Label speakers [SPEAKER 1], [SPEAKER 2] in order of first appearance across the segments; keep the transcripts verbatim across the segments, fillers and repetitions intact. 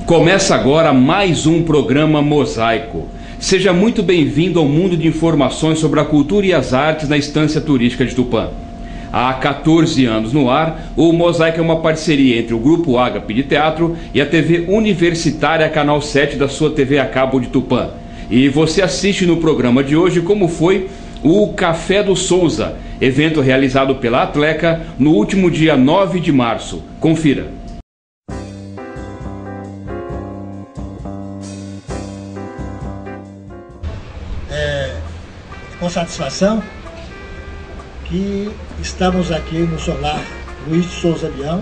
[SPEAKER 1] Começa agora mais um programa Mosaico. Seja muito bem-vindo ao mundo de informações sobre a cultura e as artes na Estância Turística de Tupã. Há quatorze anos no ar, o Mosaico é uma parceria entre o Grupo Ágape de Teatro e a T V Universitária Canal sete da sua T V a cabo de Tupã. E você assiste no programa de hoje como foi o Café do Souza, evento realizado pela Atleca no último dia nove de março. Confira.
[SPEAKER 2] É com satisfação que estamos aqui no Solar Luiz de Souza Leão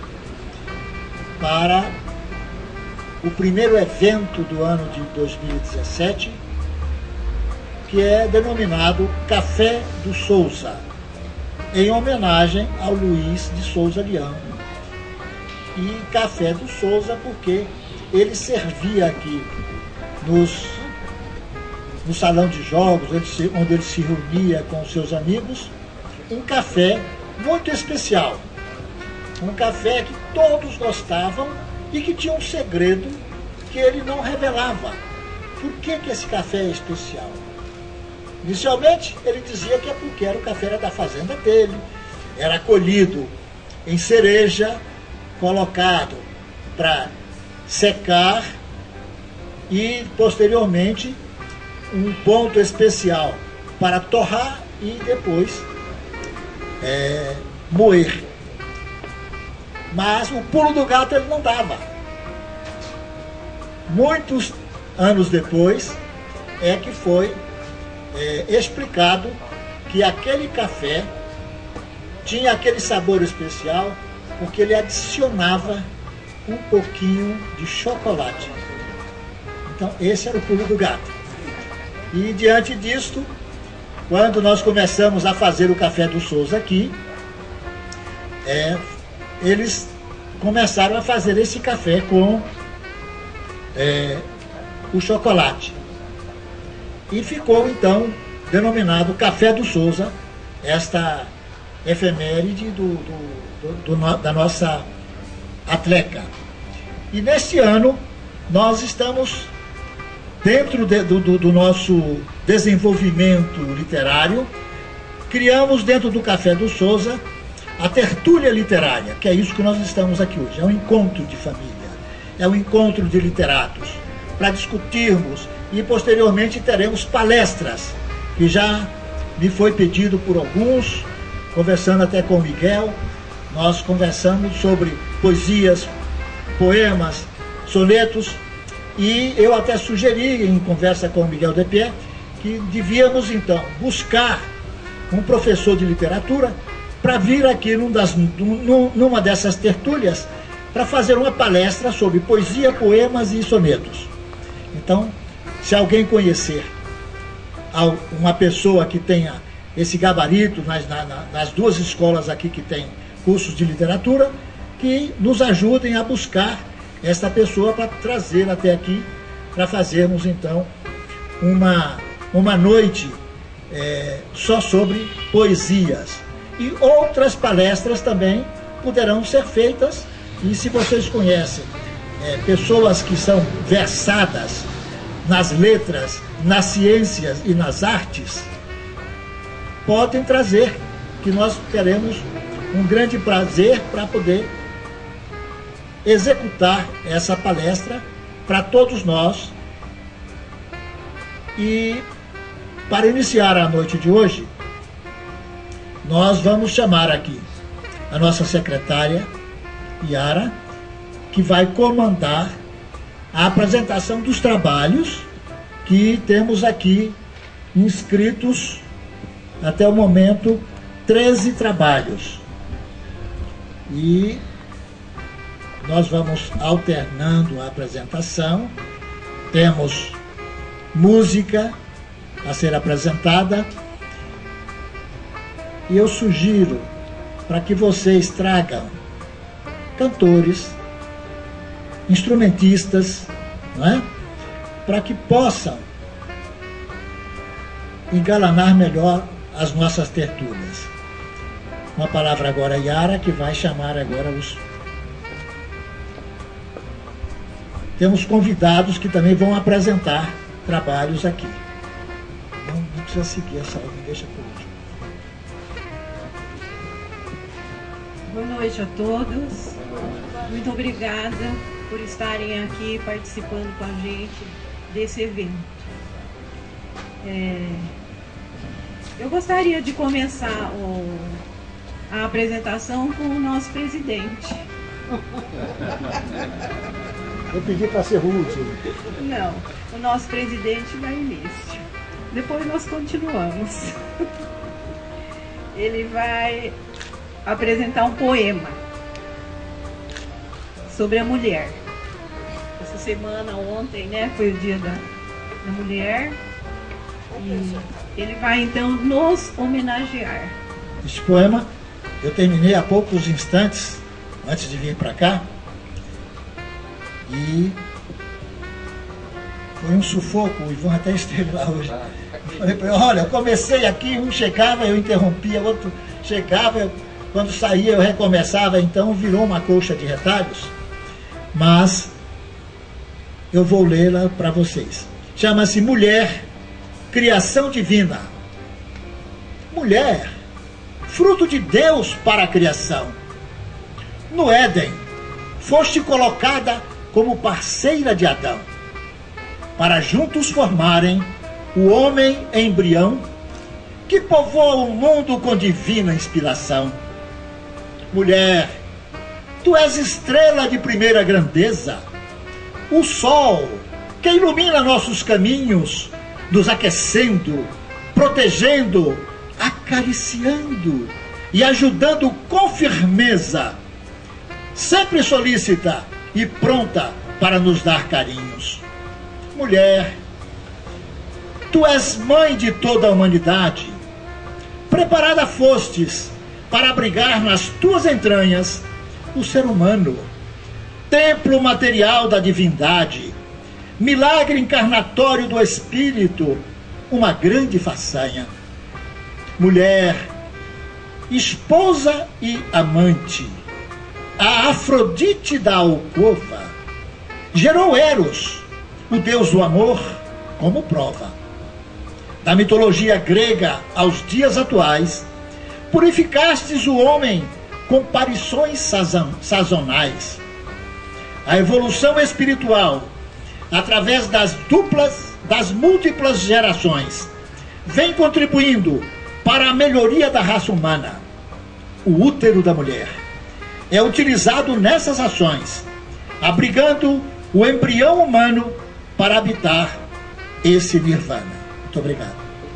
[SPEAKER 2] para o primeiro evento do ano de dois mil e dezessete, que é denominado Café do Souza, em homenagem ao Luiz de Souza Leão. E Café do Souza porque ele servia aqui nos, no salão de jogos, onde ele se reunia com seus amigos, um café muito especial. Um café que todos gostavam e que tinha um segredo que ele não revelava. Por que que esse café é especial? Inicialmente, ele dizia que é porque era o café era da fazenda dele, era colhido em cereja, colocado para secar e, posteriormente, um ponto especial para torrar e depois é, moer. Mas o pulo do gato ele não dava. Muitos anos depois é que foi É, explicado que aquele café tinha aquele sabor especial porque ele adicionava um pouquinho de chocolate. Então esse era o pulo do gato. E diante disto, quando nós começamos a fazer o Café do Souza aqui, é, eles começaram a fazer esse café com é, o chocolate. E ficou, então, denominado Café do Souza, esta efeméride do, do, do, do, da nossa Atleca. E neste ano, nós estamos, dentro de, do, do nosso desenvolvimento literário, criamos dentro do Café do Souza a tertúlia literária, que é isso que nós estamos aqui hoje. É um encontro de família, é um encontro de literatos, para discutirmos. E posteriormente teremos palestras, que já me foi pedido por alguns, conversando até com o Miguel. Nós conversamos sobre poesias, poemas, sonetos, e eu até sugeri, em conversa com o Miguel de Pé, que devíamos então buscar um professor de literatura para vir aqui num das, num, numa dessas tertúlias para fazer uma palestra sobre poesia, poemas e sonetos. Então, se alguém conhecer uma pessoa que tenha esse gabarito nas, nas duas escolas aqui que tem cursos de literatura, que nos ajudem a buscar essa pessoa para trazer até aqui, para fazermos então uma, uma noite é, só sobre poesias. E outras palestras também poderão ser feitas, e se vocês conhecem é, pessoas que são versadas nas letras, nas ciências e nas artes, podem trazer, que nós teremos um grande prazer para poder executar essa palestra para todos nós. E para iniciar a noite de hoje, nós vamos chamar aqui a nossa secretária, Yara, que vai comandar a apresentação dos trabalhos que temos aqui inscritos até o momento, treze trabalhos. E nós vamos alternando a apresentação. Temos música a ser apresentada. E eu sugiro para que vocês tragam cantores, instrumentistas, não é? Para que possam engalanar melhor as nossas tertúlias. Uma palavra agora, Yara, que vai chamar agora os temos convidados que também vão apresentar trabalhos aqui. Não, não precisa seguir essa ordem, deixa por último.
[SPEAKER 3] Boa noite a todos. Muito obrigada por estarem aqui participando com a gente desse evento. É, eu gostaria de começar o, a apresentação com o nosso presidente.
[SPEAKER 2] Eu pedi para ser rude.
[SPEAKER 3] Não, o nosso presidente vai início. Depois nós continuamos. Ele vai apresentar um poema sobre a mulher. Essa semana, ontem, né, foi o dia da, da mulher. E ele vai então nos homenagear.
[SPEAKER 2] Este poema eu terminei há poucos instantes antes de vir para cá. E foi um sufoco, o Ivan até esteve lá hoje. Eu falei para ele, olha, eu comecei aqui, um chegava, eu interrompia, outro chegava, eu, quando saía eu recomeçava, então virou uma colcha de retalhos. Mas eu vou lê-la para vocês. Chama-se Mulher, Criação Divina. Mulher, fruto de Deus para a criação. No Éden, foste colocada como parceira de Adão, para juntos formarem o homem embrião que povoa o mundo com divina inspiração. Mulher, tu és estrela de primeira grandeza, o sol que ilumina nossos caminhos, nos aquecendo, protegendo, acariciando e ajudando com firmeza, sempre solícita e pronta para nos dar carinhos. Mulher, tu és mãe de toda a humanidade, preparada fostes para abrigar nas tuas entranhas o ser humano, templo material da divindade, milagre encarnatório do Espírito, uma grande façanha. Mulher, esposa e amante, a Afrodite da alcova, gerou Eros, o deus do amor, como prova. Da mitologia grega aos dias atuais, purificastes o homem com parições sazonais. A evolução espiritual, através das duplas, das múltiplas gerações, vem contribuindo para a melhoria da raça humana. O útero da mulher é utilizado nessas ações, abrigando o embrião humano para habitar esse nirvana. Muito obrigado.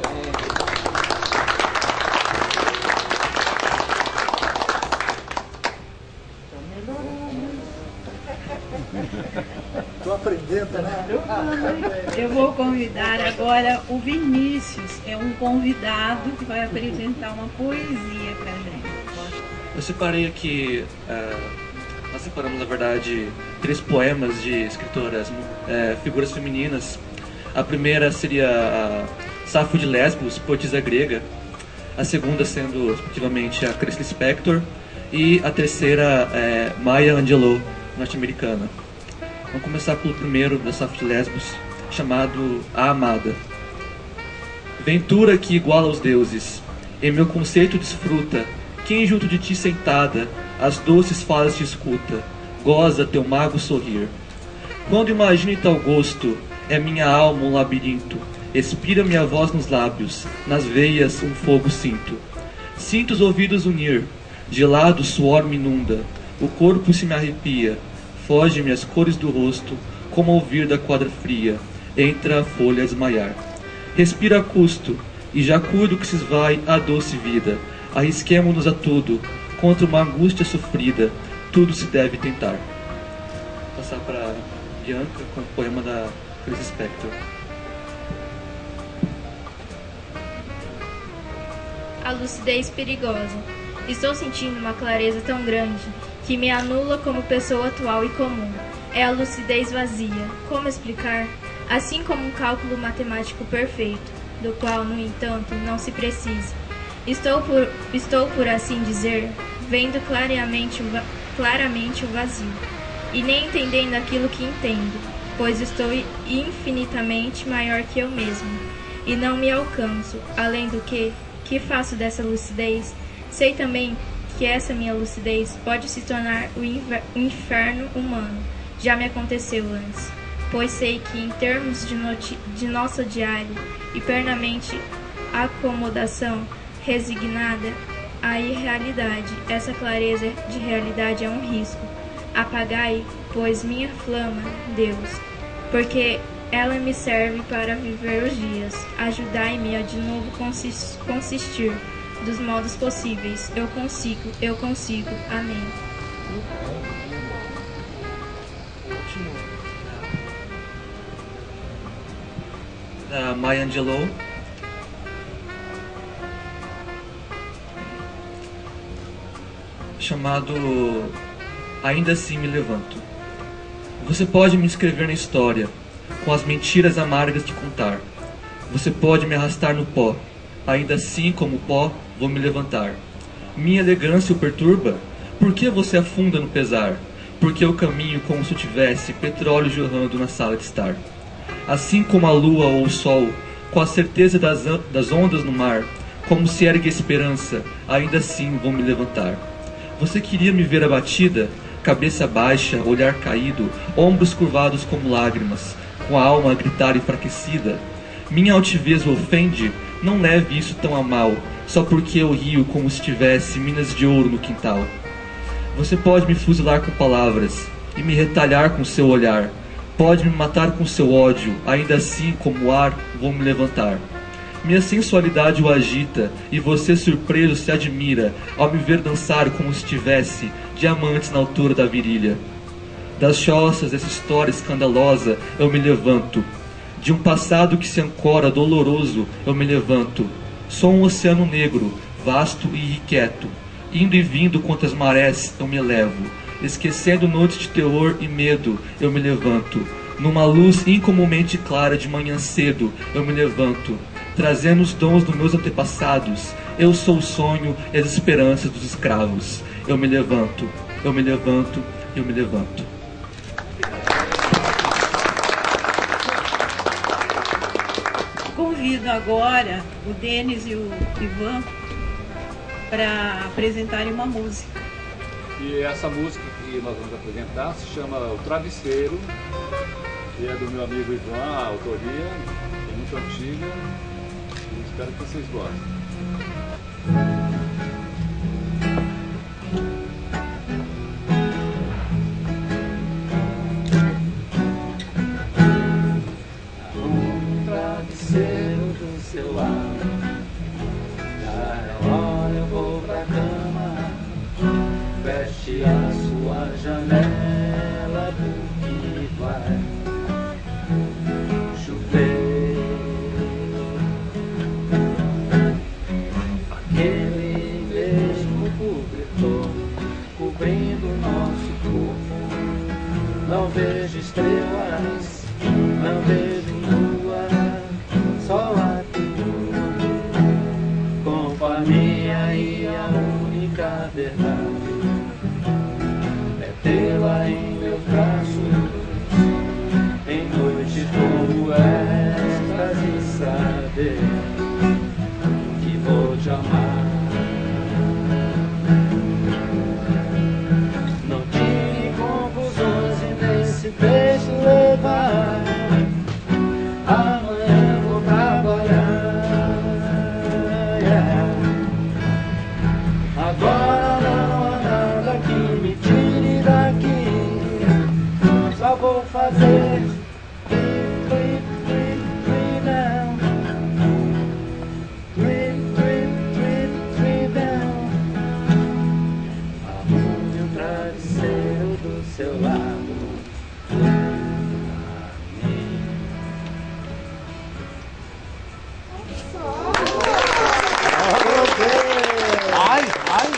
[SPEAKER 2] Estou aprendendo, né?
[SPEAKER 3] Eu vou convidar agora o Vinícius, é um convidado que vai apresentar uma poesia para a gente.
[SPEAKER 4] Eu separei aqui, uh, nós separamos na verdade três poemas de escritoras, uh, figuras femininas. A primeira seria a Safo de Lesbos, poetisa grega. A segunda sendo, respectivamente, a Clarice Lispector. E a terceira é Maya Angelou, norte-americana. Vamos começar pelo primeiro da Safo de Lesbos, chamado A Amada. Ventura que iguala aos deuses, em meu conceito desfruta, quem junto de ti sentada, as doces falas te escuta, goza teu mago sorrir. Quando imagino tal gosto, é minha alma um labirinto, expira minha voz nos lábios, nas veias um fogo sinto. Sinto os ouvidos unir, gelado suor me inunda, o corpo se me arrepia, foge-me as cores do rosto, como ouvir da quadra fria, entra a folha a desmaiar. Respira a custo, e já cuido que se esvai a doce vida, arrisquemo-nos a tudo, contra uma angústia sofrida, tudo se deve tentar. Vou passar para Bianca com o poema da Clarice Lispector.
[SPEAKER 5] A lucidez perigosa. Estou sentindo uma clareza tão grande que me anula como pessoa atual e comum. É a lucidez vazia. Como explicar? Assim como um cálculo matemático perfeito, do qual, no entanto, não se precisa. Estou por, estou por assim dizer, vendo claramente o, claramente o vazio, e nem entendendo aquilo que entendo. pois estou infinitamente maior que eu mesmo, e não me alcanço. Além do que, que faço dessa lucidez? Sei também que essa minha lucidez pode se tornar o inferno humano. Já me aconteceu antes, pois sei que em termos de, de nossa diária e pernamente acomodação resignada à irrealidade, essa clareza de realidade é um risco. Apagai, pois, minha flama, Deus, porque ela me serve para viver os dias. Ajudai-me a de novo consistir dos modos possíveis. Eu consigo, eu consigo. Amém.
[SPEAKER 4] Da Maya Angelou. Chamado Ainda Assim Me Levanto. Você pode me escrever na história, com as mentiras amargas que contar. Você pode me arrastar no pó, ainda assim como pó vou me levantar. Minha elegância o perturba? Por que você afunda no pesar? Porque eu caminho como se eu tivesse petróleo jorrando na sala de estar. Assim como a lua ou o sol, com a certeza das, das ondas no mar, como se ergue a esperança, ainda assim vou me levantar. Você queria me ver abatida? Cabeça baixa, olhar caído, ombros curvados como lágrimas, com a alma a gritar enfraquecida. Minha altivez o ofende? Não leve isso tão a mal, só porque eu rio como se tivesse minas de ouro no quintal. Você pode me fuzilar com palavras e me retalhar com seu olhar. Pode me matar com seu ódio, ainda assim como o ar vou me levantar. Minha sensualidade o agita, e você surpreso se admira ao me ver dançar como se tivesse diamantes na altura da virilha. Das choças dessa história escandalosa eu me levanto. De um passado que se ancora doloroso eu me levanto. Sou um oceano negro, vasto e irrequieto. Indo e vindo contra as marés eu me elevo. Esquecendo noites de terror e medo eu me levanto. Numa luz incomumente clara de manhã cedo eu me levanto. Trazendo os dons dos meus antepassados, eu sou o sonho e as esperanças dos escravos. Eu me levanto, eu me levanto, eu me levanto.
[SPEAKER 3] Convido agora o Denis e o Ivan para apresentarem uma música.
[SPEAKER 6] E essa música que nós vamos apresentar se chama O Travesseiro, que é do meu amigo Ivan, a autoria, é muito antiga. Espero que vocês gostem. Um travesseiro do seu lado, já é hora eu vou pra cama. Feche a sua janela porque vai chover. Aquele mesmo cobertor cobrindo nosso corpo. Não vejo estrelas, não vejo lua, só a tua companhia. E a única verdade é tê-la em meus braços em noites como estas e saber que vou te amar. Não tire conclusões e nem se deixe levar. Amanhã vou trabalhar. Yeah. Agora não há nada que me tire daqui. Só vou fazer trip, trip, trip down. Trip, trip, trip, trip down. Arrume um travesseiro do seu lado.
[SPEAKER 2] Ai, ai.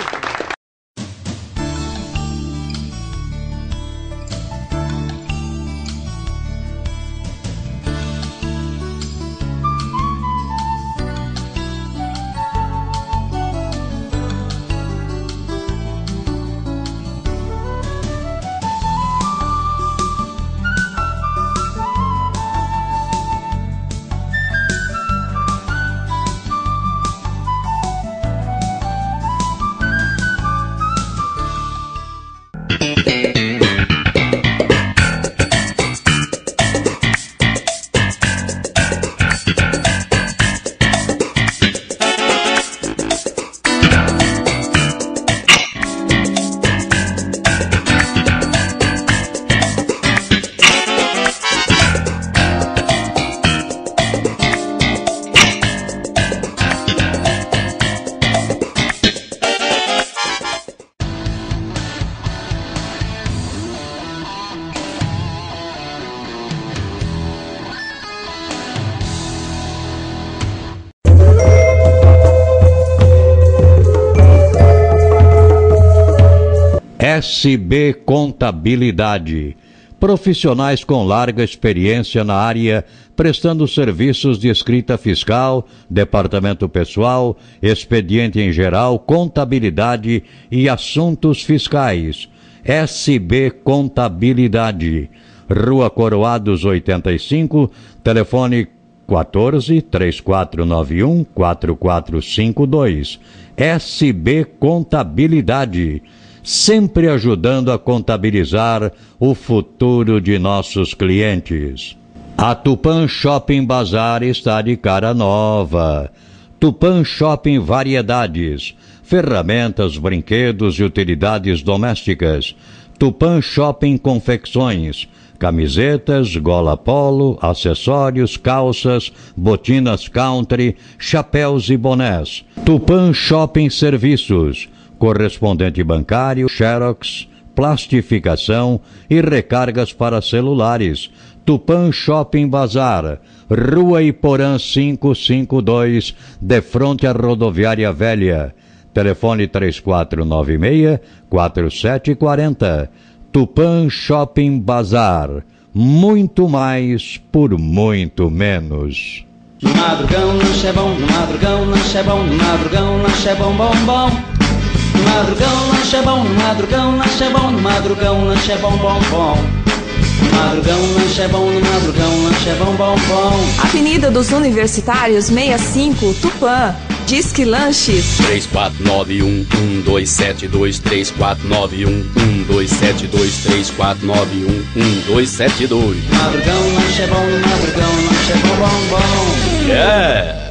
[SPEAKER 7] S B Contabilidade. Profissionais com larga experiência na área, prestando serviços de escrita fiscal, departamento pessoal, expediente em geral, contabilidade e assuntos fiscais. S B Contabilidade. Rua Coroados oitenta e cinco, telefone quatorze, três quatro nove um, quatro quatro cinco dois. S B Contabilidade. Sempre ajudando a contabilizar o futuro de nossos clientes. A Tupã Shopping Bazar está de cara nova. Tupã Shopping Variedades, ferramentas, brinquedos e utilidades domésticas. Tupã Shopping Confecções, camisetas, gola polo, acessórios, calças, botinas country, chapéus e bonés. Tupã Shopping Serviços, correspondente bancário, xerox, plastificação e recargas para celulares. Tupã Shopping Bazar, Rua Iporã quinhentos e cinquenta e dois, de frente à Rodoviária Velha. Telefone três quatro nove seis, quatro sete quatro zero. Tupã Shopping Bazar, muito mais por muito menos.
[SPEAKER 8] No madrugão lanche é bom, no madrugão lanche é bom, no madrugão lanche é bom, bom, bom. No madrugão lanche é bom, no madrugão lanche é bom, no madrugão lanche é bom, bom, bom. No madrugão lanche é bom, no madrugão lanche é bom, bom, bom.
[SPEAKER 9] Avenida dos Universitários sessenta e cinco, Tupã. Disque Lanches
[SPEAKER 10] três quatro nove um, um dois sete dois, três quatro nove um, um dois sete dois, três quatro nove um, um dois sete dois.
[SPEAKER 8] Madrugão lanche é bom, no madrugão lanche é bom, bom, bom.
[SPEAKER 10] Yeah!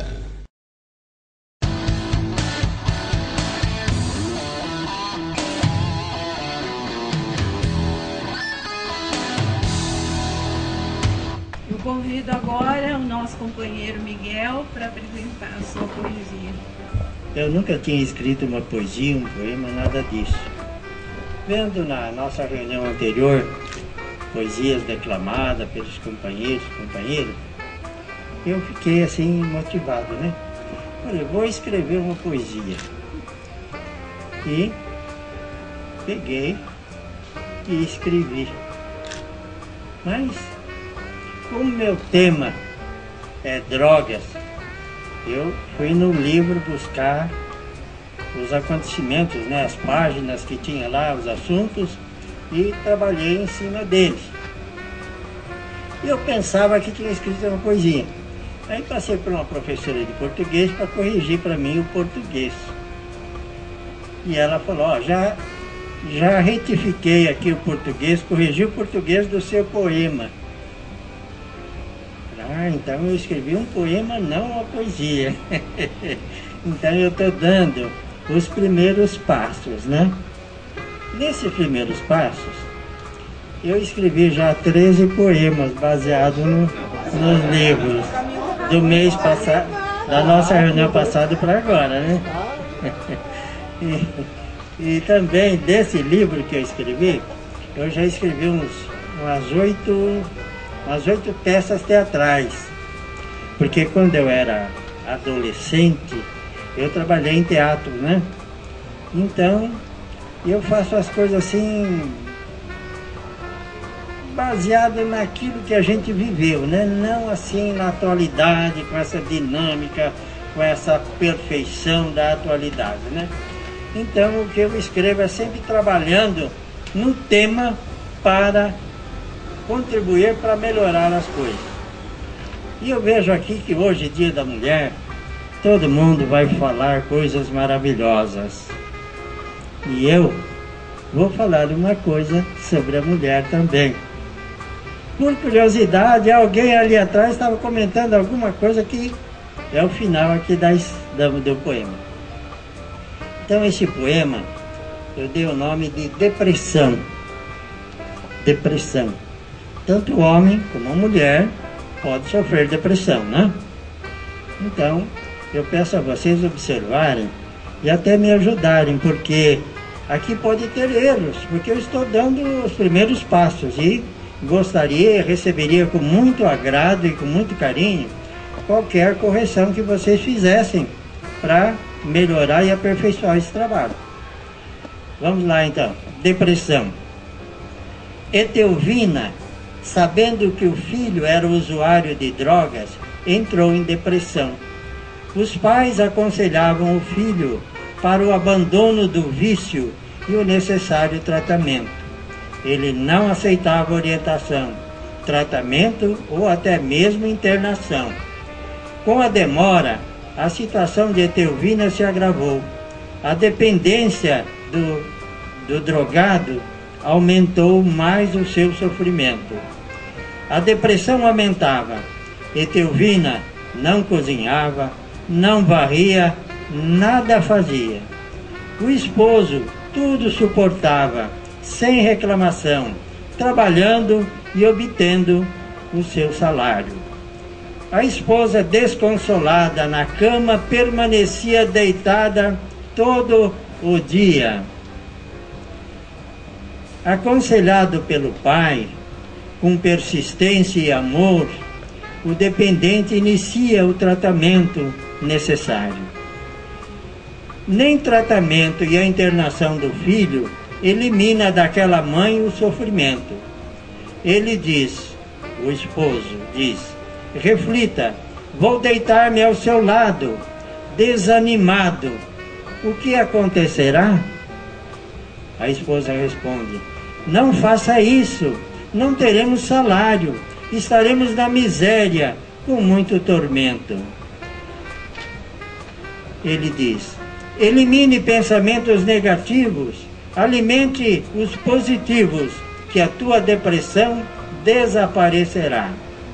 [SPEAKER 3] Eu convido agora o nosso companheiro Miguel para apresentar a sua poesia.
[SPEAKER 2] Eu nunca tinha escrito uma poesia, um poema, nada disso. Vendo na nossa reunião anterior poesias declamadas pelos companheiros e companheiras, eu fiquei assim motivado, né? Olha, eu vou escrever uma poesia. E peguei e escrevi. Mas como meu tema é drogas, eu fui no livro buscar os acontecimentos, né, as páginas que tinha lá, os assuntos, e trabalhei em cima deles. E eu pensava que tinha escrito uma poesia. Aí passei por uma professora de português para corrigir para mim o português. E ela falou, ó, já, já retifiquei aqui o português, corrigi o português do seu poema. Ah, então eu escrevi um poema, não uma poesia. Então eu estou dando os primeiros passos, né? Nesses primeiros passos, eu escrevi já treze poemas baseados no, nos livros do mês passado, da nossa reunião passada para agora, né? E, e também desse livro que eu escrevi, eu já escrevi uns, umas oito... umas oito peças teatrais, porque quando eu era adolescente, eu trabalhei em teatro, né? Então, eu faço as coisas assim, baseado naquilo que a gente viveu, né? Não assim na atualidade, com essa dinâmica, com essa perfeição da atualidade, né? Então, o que eu escrevo é sempre trabalhando no tema para contribuir para melhorar as coisas. E eu vejo aqui que hoje, Dia da Mulher, todo mundo vai falar coisas maravilhosas. E eu vou falar uma coisa sobre a mulher também. Por curiosidade, alguém ali atrás estava comentando alguma coisa que é o final aqui das, do, do poema. Então esse poema, eu dei o nome de Depressão. Depressão. Tanto o homem como a mulher pode sofrer depressão, né? Então, eu peço a vocês observarem e até me ajudarem, porque aqui pode ter erros, porque eu estou dando os primeiros passos e gostaria, receberia com muito agrado e com muito carinho qualquer correção que vocês fizessem para melhorar e aperfeiçoar esse trabalho. Vamos lá então.
[SPEAKER 11] depressão. Etelvina, sabendo que o filho era usuário de drogas, entrou em depressão. Os pais aconselhavam o filho para o abandono do vício e o necessário tratamento. Ele não aceitava orientação, tratamento ou até mesmo internação. Com a demora, a situação de Etelvina se agravou. A dependência do, do drogado aumentou mais o seu sofrimento. A depressão aumentava. Etelvina não cozinhava, não varria, nada fazia. O esposo tudo suportava, sem reclamação, trabalhando e obtendo o seu salário. A esposa, desconsolada na cama, permanecia deitada todo o dia. Aconselhado pelo pai, com persistência e amor, o dependente inicia o tratamento necessário. Nem tratamento e a internação do filho elimina daquela mãe o sofrimento. Ele diz, o esposo diz, reflita, vou deitar-me ao seu lado, desanimado. O que acontecerá? A esposa responde, não faça isso, não teremos salário, estaremos na miséria, com muito tormento. Ele diz, elimine pensamentos negativos, alimente os positivos, que a tua depressão desaparecerá.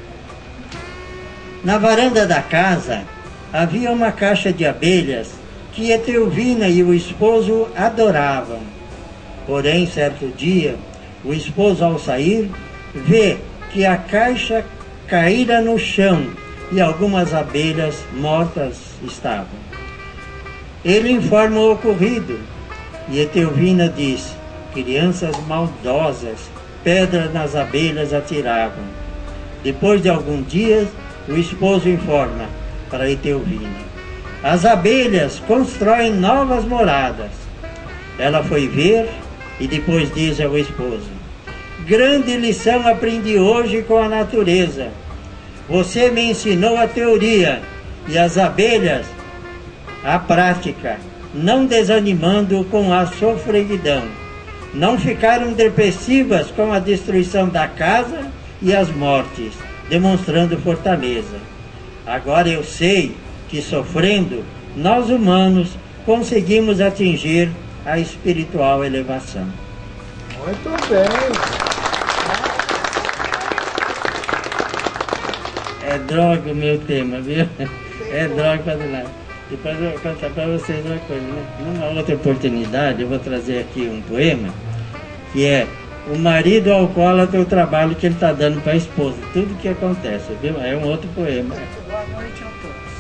[SPEAKER 11] Na varanda da casa havia uma caixa de abelhas que Etelvina e o esposo adoravam. Porém, certo dia, o esposo, ao sair, vê que a caixa caíra no chão e algumas abelhas mortas estavam. Ele informa o ocorrido e Etelvina diz, crianças maldosas, pedras nas abelhas atiravam. Depois de alguns dias, o esposo informa para Etelvina, as abelhas constroem novas moradas. Ela foi ver e depois diz ao esposo, grande lição aprendi hoje com a natureza. Você me ensinou a teoria e as abelhas a prática, não desanimando com a sofreguidão. Não ficaram depressivas com a destruição da casa e as mortes, demonstrando fortaleza. Agora eu sei que sofrendo, nós humanos conseguimos atingir a espiritual elevação.
[SPEAKER 2] Muito bem.
[SPEAKER 11] É droga o meu tema, viu? É droga para do lado. Depois eu vou contar para vocês uma coisa, né? Numa outra oportunidade eu vou trazer aqui um poema que é o marido alcoólatra, o trabalho que ele está dando para a esposa. Tudo que acontece, viu? É um outro poema.
[SPEAKER 12] Boa noite a todos.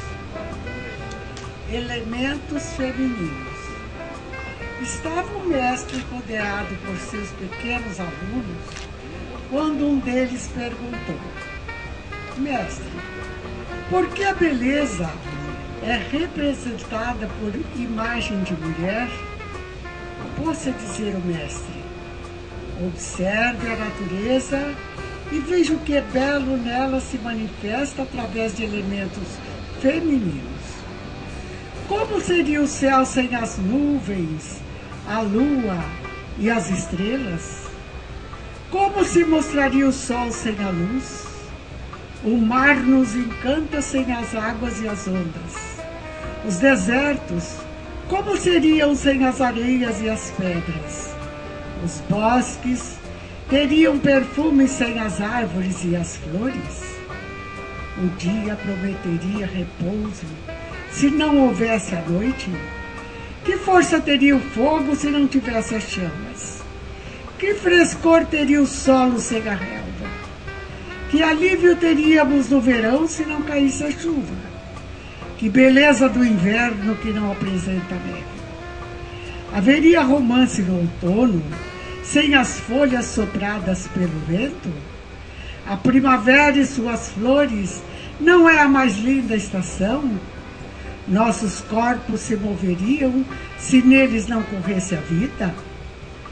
[SPEAKER 12] Elementos femininos. Estava o mestre rodeado por seus pequenos alunos quando um deles perguntou, mestre, por que a beleza é representada por imagem de mulher? Possa dizer o mestre, observe a natureza e veja o que é belo nela se manifesta através de elementos femininos. Como seria o céu sem as nuvens, a lua e as estrelas? Como se mostraria o sol sem a luz? O mar nos encanta sem as águas e as ondas. Os desertos, como seriam sem as areias e as pedras? Os bosques teriam perfume sem as árvores e as flores? O dia prometeria repouso se não houvesse a noite? Que força teria o fogo se não tivesse as chamas? Que frescor teria o solo sem a relva? Que alívio teríamos no verão se não caísse a chuva? Que beleza do inverno que não apresenta neve? Haveria romance no outono sem as folhas sopradas pelo vento? A primavera e suas flores não é a mais linda estação? Nossos corpos se moveriam se neles não corresse a vida?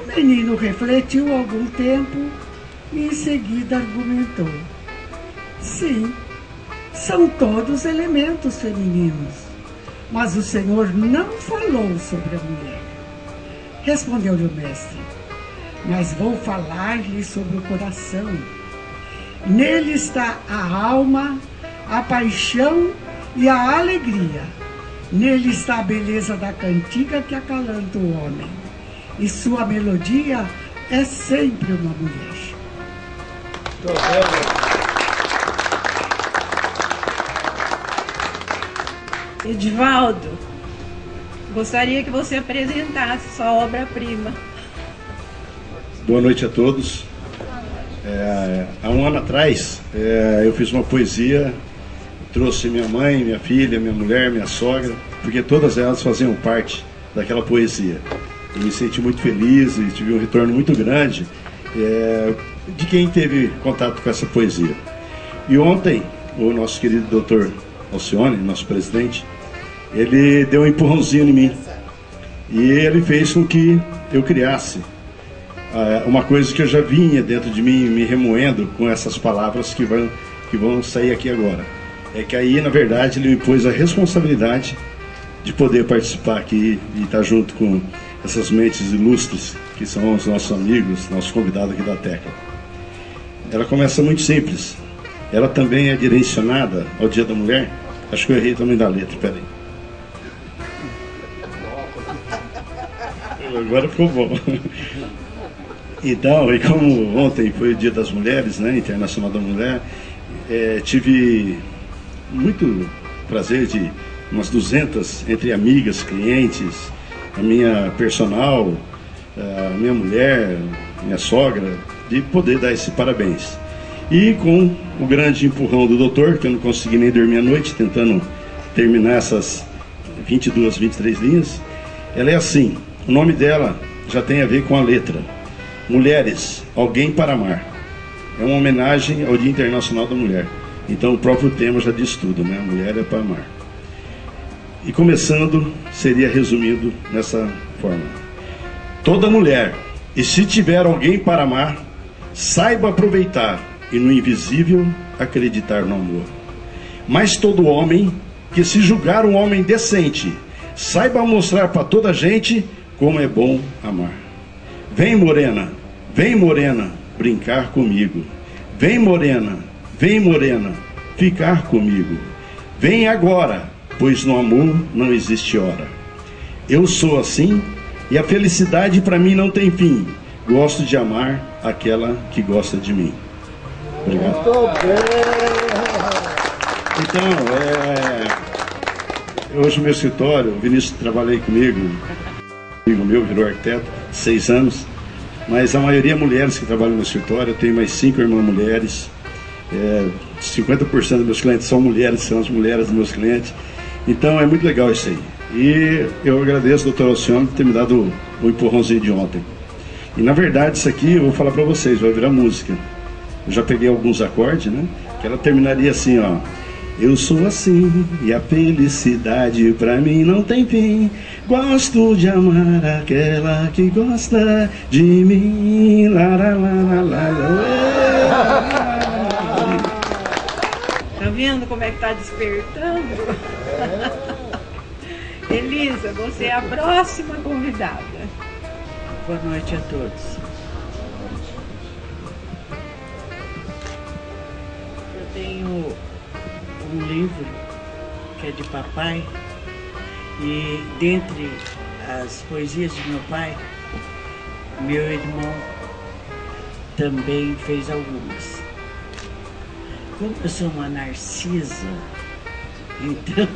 [SPEAKER 12] O menino refletiu algum tempo e em seguida argumentou: sim, são todos elementos femininos, mas o Senhor não falou sobre a mulher. Respondeu-lhe o mestre: mas vou falar-lhe sobre o coração. Nele está a alma, a paixão e a alegria. Nele está a beleza da cantiga que acalanta o homem, e sua melodia é sempre uma mulher.
[SPEAKER 3] Edivaldo, gostaria que você apresentasse sua obra-prima.
[SPEAKER 13] Boa noite a todos. É, há um ano atrás, é, eu fiz uma poesia, trouxe minha mãe, minha filha, minha mulher, minha sogra, porque todas elas faziam parte daquela poesia. Eu me senti muito feliz e tive um retorno muito grande é, de quem teve contato com essa poesia. E ontem, o nosso querido doutor Alcione, nosso presidente, ele deu um empurrãozinho em mim. E ele fez com que eu criasse uh, uma coisa que eu já vinha dentro de mim, me remoendo com essas palavras que vão, que vão sair aqui agora. É que aí, na verdade, ele me pôs a responsabilidade de poder participar aqui e estar junto com essas mentes ilustres, que são os nossos amigos, nossos convidados aqui da Tecla. Ela começa muito simples. Ela também é direcionada ao Dia da Mulher. Acho que eu errei também da letra, peraí. Agora ficou bom. Então, e como ontem foi o Dia das Mulheres, né, Internacional da Mulher, é, tive muito prazer de umas duzentas, entre amigas, clientes, a minha personal, a minha mulher, minha sogra, de poder dar esse parabéns. E com o grande empurrão do doutor, que eu não consegui nem dormir à noite, tentando terminar essas vinte e duas, vinte e três linhas, ela é assim, o nome dela já tem a ver com a letra. Mulheres, alguém para amar. É uma homenagem ao Dia Internacional da Mulher. Então o próprio tema já diz tudo, né? Mulher é para amar. E começando, seria resumido nessa forma. Toda mulher, e se tiver alguém para amar, saiba aproveitar e no invisível acreditar no amor. Mas todo homem, que se julgar um homem decente, saiba mostrar para toda a gente como é bom amar. Vem morena, vem morena, brincar comigo. Vem morena, vem morena, ficar comigo. Vem agora, pois no amor não existe hora. Eu sou assim e a felicidade para mim não tem fim. Gosto de amar aquela que gosta de mim. Obrigado. Então, é... hoje no meu escritório, o Vinícius trabalhei comigo, amigo meu, virou arquiteto, seis anos, mas a maioria é mulheres que trabalham no escritório. Eu tenho mais cinco irmãs mulheres, é, cinquenta por cento dos meus clientes são mulheres, são as mulheres dos meus clientes, então é muito legal isso aí. E eu agradeço ao doutor Alcione por ter me dado o, o empurrãozinho de ontem. E na verdade isso aqui eu vou falar para vocês, vai virar música. Eu já peguei alguns acordes, né? Que ela terminaria assim, ó. Eu sou assim e a felicidade pra mim não tem fim. Gosto de amar aquela que gosta de mim. Lá, lá, lá, lá, lá.
[SPEAKER 3] Tá vendo como é que tá despertando? Elisa, você é a próxima convidada.
[SPEAKER 14] Boa noite a todos. Eu tenho um livro que é de papai e dentre as poesias de meu pai, meu irmão também fez algumas. Como eu sou uma narcisa, então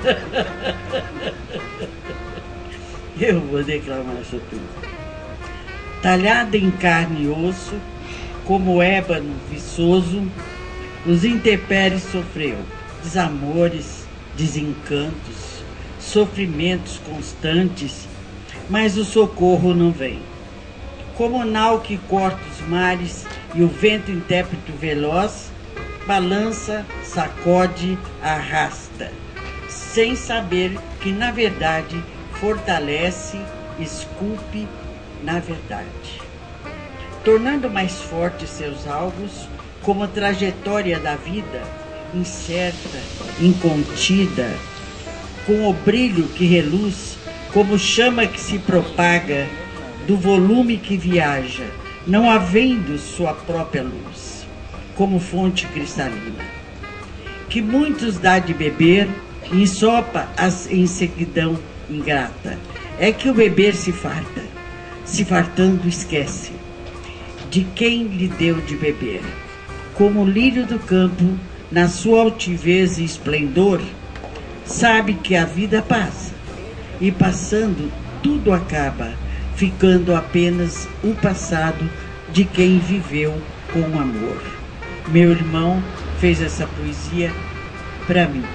[SPEAKER 14] eu vou declamar isso tudo. Talhada em carne e osso, como ébano viçoso, os intempéries sofreu, desamores, desencantos, sofrimentos constantes, mas o socorro não vem. Como o nau que corta os mares e o vento intérprete veloz, balança, sacode, arrasta, sem saber que na verdade fortalece, esculpe na verdade, tornando mais fortes seus alvos, como a trajetória da vida, incerta, incontida, com o brilho que reluz, como chama que se propaga, do volume que viaja, não havendo sua própria luz, como fonte cristalina, que muitos dá de beber, e ensopa as em seguidão ingrata. É que o beber se farta, se fartando esquece de quem lhe deu de beber. Como o lírio do campo, na sua altivez e esplendor, sabe que a vida passa, e passando tudo acaba, ficando apenas o passado de quem viveu com amor. Meu irmão fez essa poesia para mim.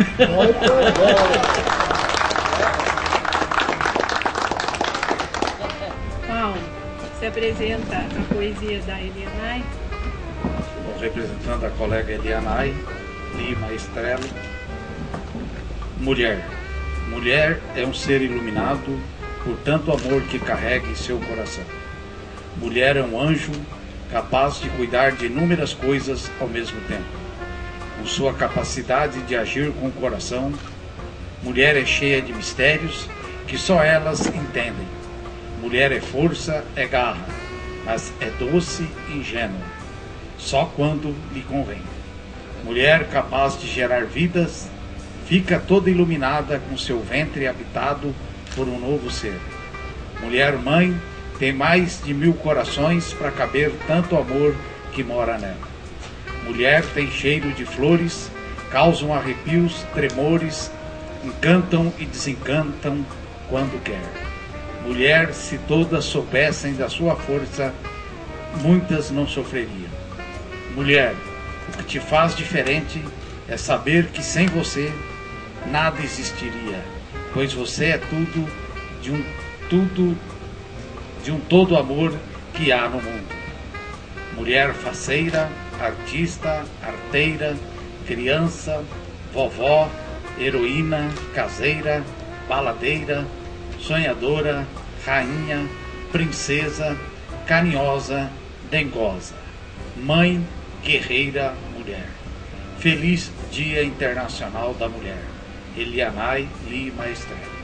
[SPEAKER 3] Paulo, se apresenta a poesia da Elianai.
[SPEAKER 15] Representando a colega Elianai Lima Estrela. Mulher. Mulher é um ser iluminado por tanto amor que carrega em seu coração. Mulher é um anjo capaz de cuidar de inúmeras coisas ao mesmo tempo. Com sua capacidade de agir com o coração, mulher é cheia de mistérios que só elas entendem. Mulher é força, é garra, mas é doce e ingênua, só quando lhe convém. Mulher capaz de gerar vidas, fica toda iluminada com seu ventre habitado por um novo ser. Mulher mãe tem mais de mil corações para caber tanto amor que mora nela. Mulher tem cheiro de flores, causam arrepios, tremores, encantam e desencantam quando quer. Mulher, se todas soubessem da sua força, muitas não sofreriam. Mulher, o que te faz diferente é saber que sem você nada existiria, pois você é tudo de um tudo de um todo amor que há no mundo. Mulher faceira, artista, arteira, criança, vovó, heroína, caseira, baladeira, sonhadora, rainha, princesa, carinhosa, dengosa, mãe, guerreira, mulher. Feliz Dia Internacional da Mulher. Elianai Lima Estrela.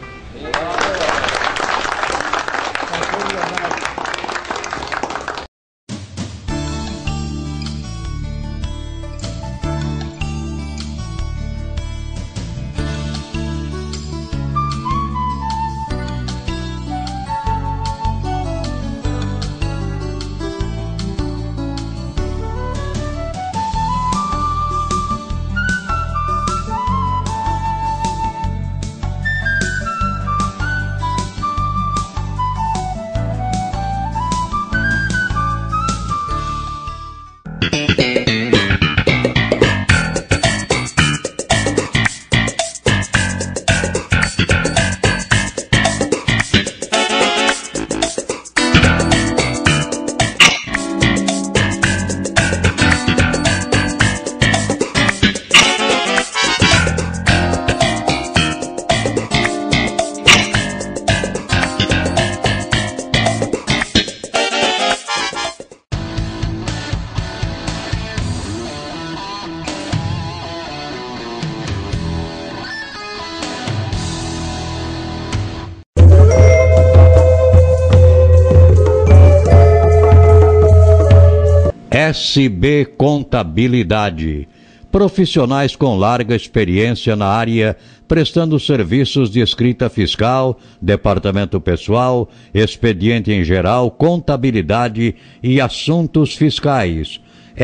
[SPEAKER 7] S B Contabilidade. Profissionais com larga experiência na área, prestando serviços de escrita fiscal, departamento pessoal, expediente em geral, contabilidade e assuntos fiscais.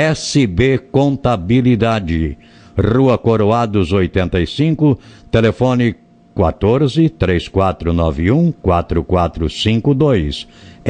[SPEAKER 7] S B Contabilidade. Rua Coroados oitenta e cinco, telefone quatorze, três quatro nove um, quatro quatro cinco dois.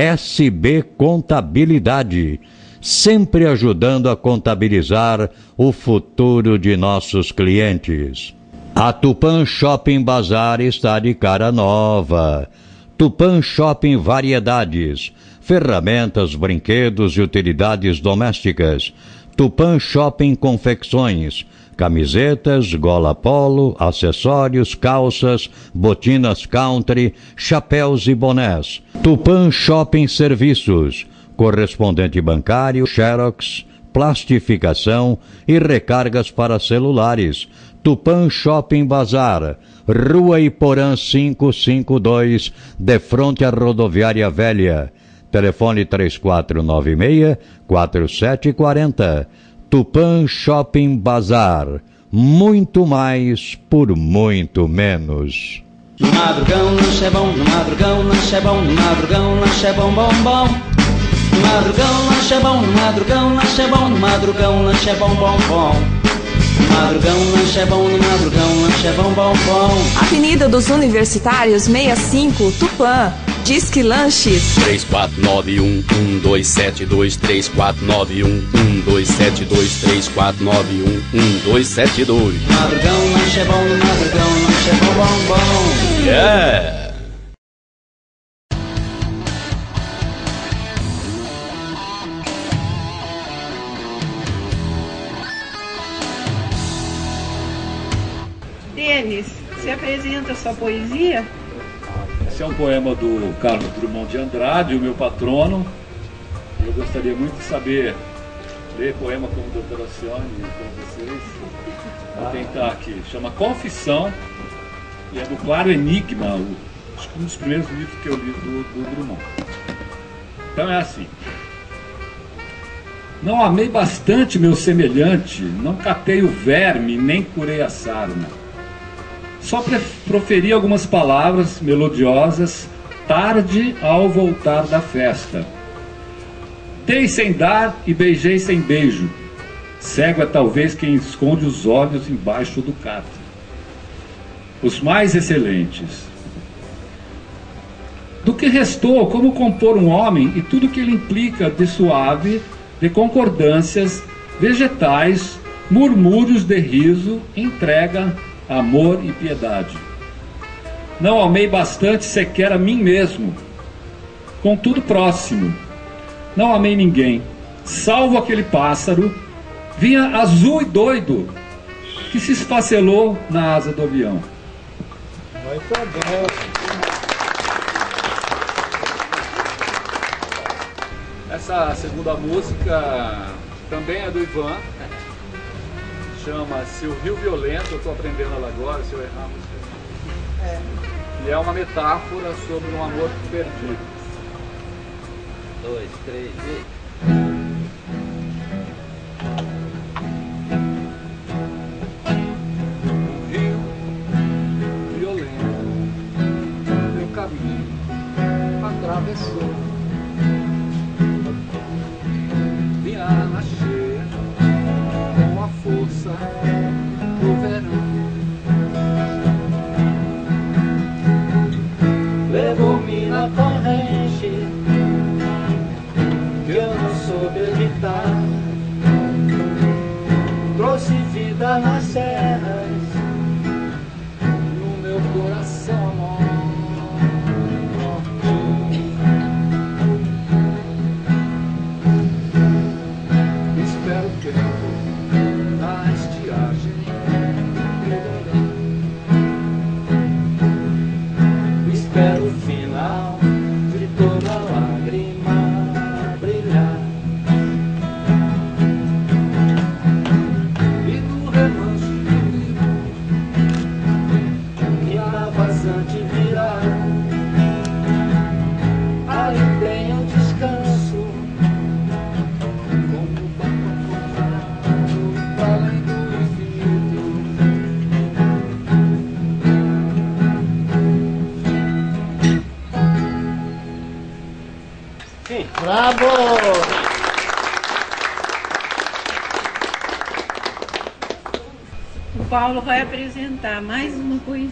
[SPEAKER 7] S B Contabilidade. Sempre ajudando a contabilizar o futuro de nossos clientes. A Tupã Shopping Bazar está de cara nova. Tupã Shopping Variedades, ferramentas, brinquedos e utilidades domésticas. Tupã Shopping Confecções, camisetas, gola polo, acessórios, calças, botinas country, chapéus e bonés. Tupã Shopping Serviços, correspondente bancário, xerox, plastificação e recargas para celulares. Tupã Shopping Bazar, Rua Iporã quinhentos e cinquenta e dois, de frente à Rodoviária Velha. Telefone três quatro nove seis, quatro sete quatro zero. Tupã Shopping Bazar. Muito mais por muito menos.
[SPEAKER 8] No madrugão lanche é bom, no madrugão lanche é bom, no madrugão lanche é bom, bom, bom. No madrugão lanche é bom, no madrugão lanche é bom, no madrugão lanche é bom, bom, bom. No madrugão lanche é bom, no madrugão lanche é bom, bom, bom.
[SPEAKER 9] Avenida dos Universitários sessenta e cinco, Tupã. Disque Lanches
[SPEAKER 10] três quatro nove um, um dois sete dois, três quatro nove um, um dois sete dois, três quatro nove um, um dois sete dois.
[SPEAKER 8] Madrugão lanche é bom, no madrugão lanche é bom, bom, bom.
[SPEAKER 10] Yeah!
[SPEAKER 3] Denis, você apresenta a sua poesia?
[SPEAKER 6] Esse é um poema do Carlos Drummond de Andrade, o meu patrono. Eu gostaria muito de saber ler poema como a doutora Alcione com vocês. Vou tentar aqui. Chama Confissão e é do Claro Enigma, o, acho que um dos primeiros livros que eu li do, do Drummond. Então é assim. Não amei bastante meu semelhante, não catei o verme, nem curei a sarna. Só proferi algumas palavras melodiosas, tarde ao voltar da festa. Dei sem dar e beijei sem beijo. Cego é talvez quem esconde os olhos embaixo do catre. Os mais excelentes. Do que restou, como compor um homem e tudo que ele implica de suave, de concordâncias, vegetais, murmúrios de riso, entrega, amor e piedade. Não amei bastante sequer a mim mesmo, contudo próximo. Não amei ninguém, salvo aquele pássaro, vinha azul e doido, que se esfacelou na asa do avião.
[SPEAKER 2] Muito bem.
[SPEAKER 6] Essa segunda música também é do Ivan. Chama-se O Rio Violento, eu estou aprendendo ela agora, se eu errar, você... é. E é uma metáfora sobre um amor perdido.
[SPEAKER 8] Dois, três e...
[SPEAKER 6] O rio violento, meu caminho atravessou. Vinha nascer com a força do verão.
[SPEAKER 8] Levou-me na corrente que eu não soube evitar. Trouxe vida nas serras,
[SPEAKER 6] no meu coração amor. Espero o tempo na estiagem.
[SPEAKER 8] espero o final de toda lágrima brilhar.
[SPEAKER 6] E no remanso
[SPEAKER 8] que a vazante virá, aí tem um descanso,
[SPEAKER 6] como para além do infinito.
[SPEAKER 2] Sim. Bravo!
[SPEAKER 3] O Paulo vai apresentar mais uma poesia.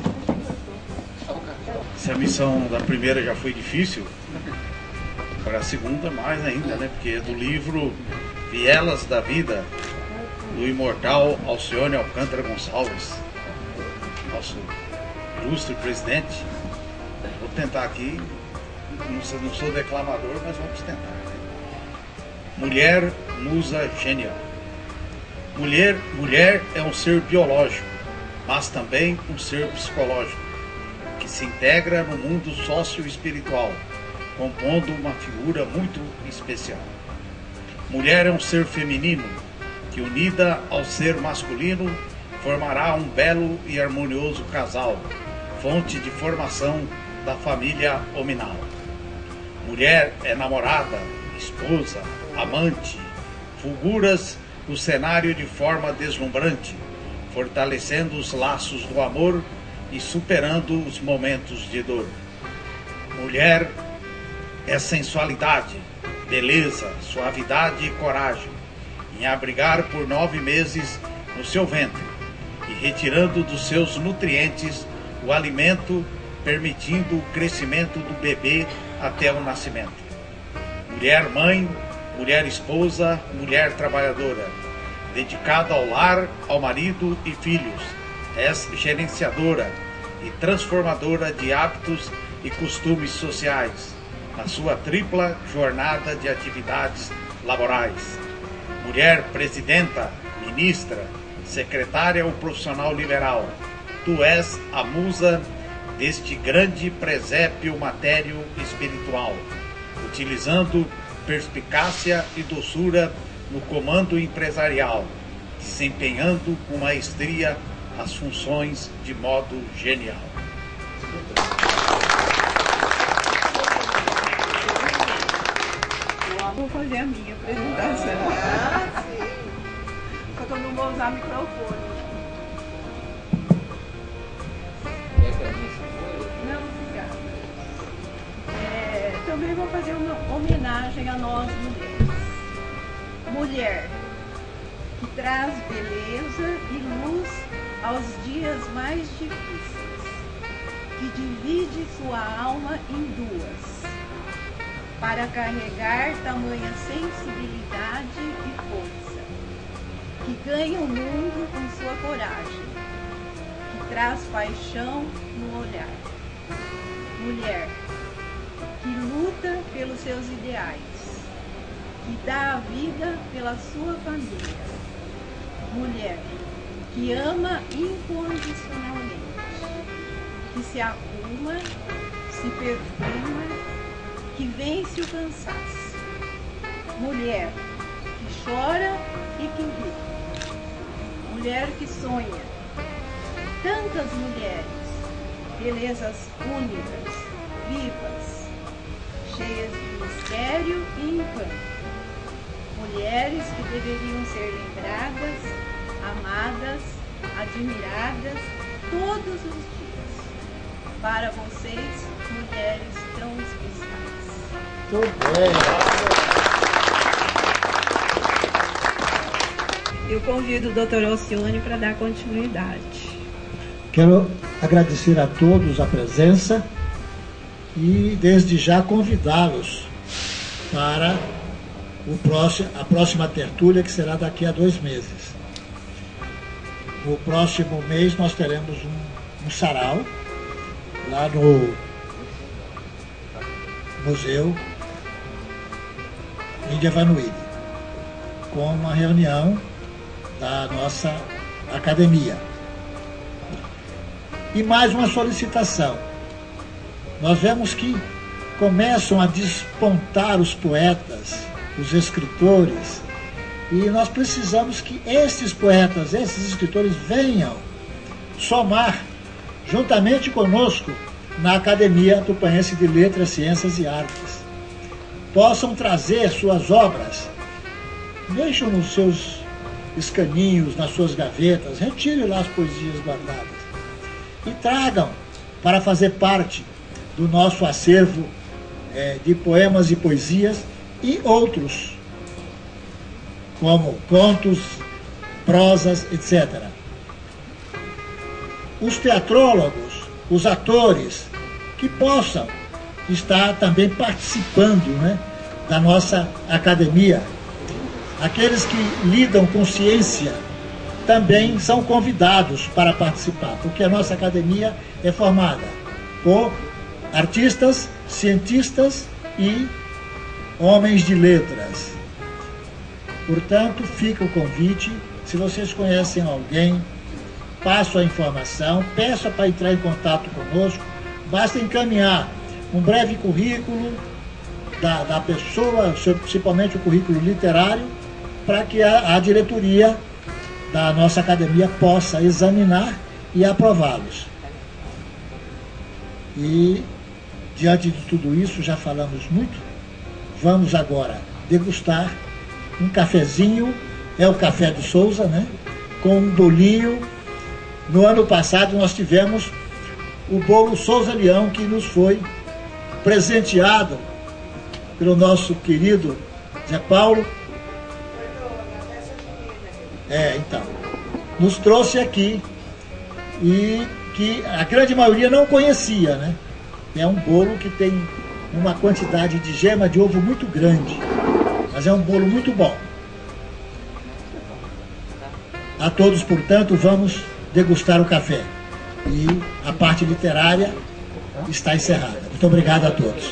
[SPEAKER 15] Se a missão da primeira já foi difícil, para a segunda mais ainda, né? Porque é do livro Vielas da Vida, do imortal Alcione Alcântara Gonçalves, nosso ilustre presidente. Vou tentar aqui, não sou, não sou declamador, mas vamos tentar. Mulher, musa genial. Mulher, mulher é um ser biológico, mas também um ser psicológico, que se integra no mundo sócio-espiritual, compondo uma figura muito especial. Mulher é um ser feminino, que unida ao ser masculino, formará um belo e harmonioso casal, fonte de formação da família hominal. Mulher é namorada, esposa, amante, fulguras o cenário de forma deslumbrante, fortalecendo os laços do amor e superando os momentos de dor. Mulher é sensualidade, beleza, suavidade e coragem, em abrigar por nove meses no seu ventre e retirando dos seus nutrientes o alimento, permitindo o crescimento do bebê até o nascimento. Mulher mãe, mulher esposa, mulher trabalhadora, dedicada ao lar, ao marido e filhos, é gerenciadora e transformadora de hábitos e costumes sociais, na sua tripla jornada de atividades laborais. Mulher presidenta, ministra, secretária ou profissional liberal, tu és a musa deste grande presépio matério espiritual, utilizando perspicácia e doçura no comando empresarial, desempenhando com maestria as funções de modo genial.
[SPEAKER 3] Vou fazer a minha apresentação. Ah, sim. Só que eu não vou usar microfone. Não, obrigada. É, também vou fazer uma homenagem a nós mulheres. Mulher que traz beleza e luz aos dias mais difíceis, que divide sua alma em duas, para carregar tamanha sensibilidade e força, que ganha o mundo com sua coragem, que traz paixão no olhar. Mulher que luta pelos seus ideais, que dá a vida pela sua família. Mulher que ama incondicionalmente, que se arruma, se perfuma, que vence o cansaço. Mulher que chora e que ri. Mulher que sonha. Tantas mulheres, belezas únicas, vivas, cheias de mistério e encanto. Mulheres que deveriam ser lembradas, amadas, admiradas todos os dias. Para vocês, mulheres tão especiais.
[SPEAKER 2] Muito bem.
[SPEAKER 3] Eu convido o doutor Alcione para dar continuidade.
[SPEAKER 2] Quero agradecer a todos a presença e desde já convidá-los para o próximo, a próxima tertúlia, que será daqui a dois meses. No próximo mês nós teremos um, um sarau lá no Museu Índia Vanuíri, com uma reunião da nossa academia. E mais uma solicitação. Nós vemos que começam a despontar os poetas, os escritores, e nós precisamos que esses poetas, esses escritores venham somar juntamente conosco na Academia Tupanhense de Letras, Ciências e Artes. Possam trazer suas obras, deixam nos seus escaninhos, nas suas gavetas, retire lá as poesias guardadas e tragam para fazer parte do nosso acervo é, de poemas e poesias e outros, como contos, prosas, etcétera. Os teatrólogos, os atores, que possam estar também participando, né, da nossa academia. Aqueles que lidam com ciência também são convidados para participar, porque a nossa academia é formada por artistas, cientistas e homens de letras. Portanto, fica o convite Se vocês conhecem alguém, passo a informação, peça para entrar em contato conosco, basta encaminhar um breve currículo da, da pessoa, principalmente o currículo literário, para que a, a diretoria da nossa academia possa examinar e aprová-los. E, diante de tudo isso, já falamos muito, vamos agora degustar um cafezinho, é o Café do Souza, né? Com um bolinho. No ano passado nós tivemos o bolo Souza Leão, que nos foi presenteado pelo nosso querido Zé Paulo. É, então, nos trouxe aqui e que a grande maioria não conhecia, né? É um bolo que tem uma quantidade de gema de ovo muito grande, mas é um bolo muito bom. A todos, portanto, vamos degustar o café. E a parte literária está encerrada. Muito obrigado a todos.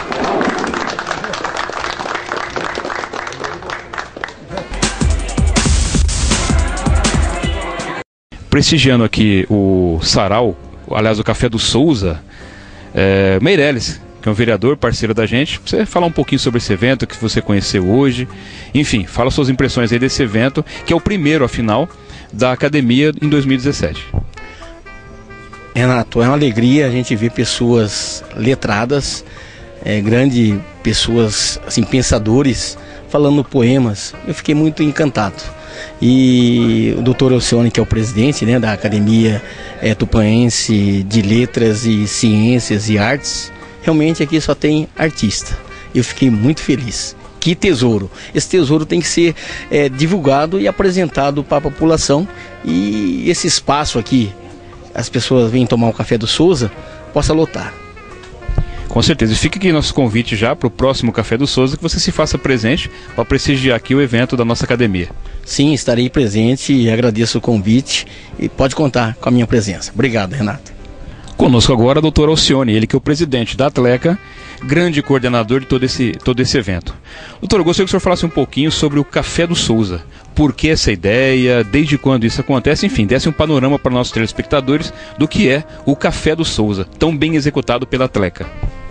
[SPEAKER 1] Prestigiando aqui o sarau, aliás, o Café do Souza, é, Meirelles, que é um vereador, parceiro da gente, pra você falar um pouquinho sobre esse evento que você conheceu hoje. Enfim, fala suas impressões aí desse evento, que é o primeiro, afinal, da academia em dois mil e dezessete.
[SPEAKER 16] Renato, é uma alegria a gente ver pessoas letradas, é, grandes pessoas, assim, pensadores, falando poemas. Eu fiquei muito encantado. E o doutor Alcione, que é o presidente, né, da Academia é, Tupanense de Letras e Ciências e Artes, realmente aqui só tem artista. Eu fiquei muito feliz. Que tesouro! Esse tesouro tem que ser é, divulgado e apresentado para a população. E esse espaço aqui, as pessoas vêm tomar um café do Souza, possa lotar.
[SPEAKER 1] Com certeza. E fica aqui nosso convite já para o próximo Café do Souza, que você se faça presente para prestigiar aqui o evento da nossa academia.
[SPEAKER 16] Sim, estarei presente e agradeço o convite e pode contar com a minha presença. Obrigado, Renato.
[SPEAKER 1] Conosco agora o doutor Alcione, ele que é o presidente da Atleca, grande coordenador de todo esse, todo esse evento. Doutor, eu gostaria que o senhor falasse um pouquinho sobre o Café do Souza. Por que essa ideia, desde quando isso acontece, enfim, desse um panorama para nossos telespectadores do que é o Café do Souza, tão bem executado pela Atleca.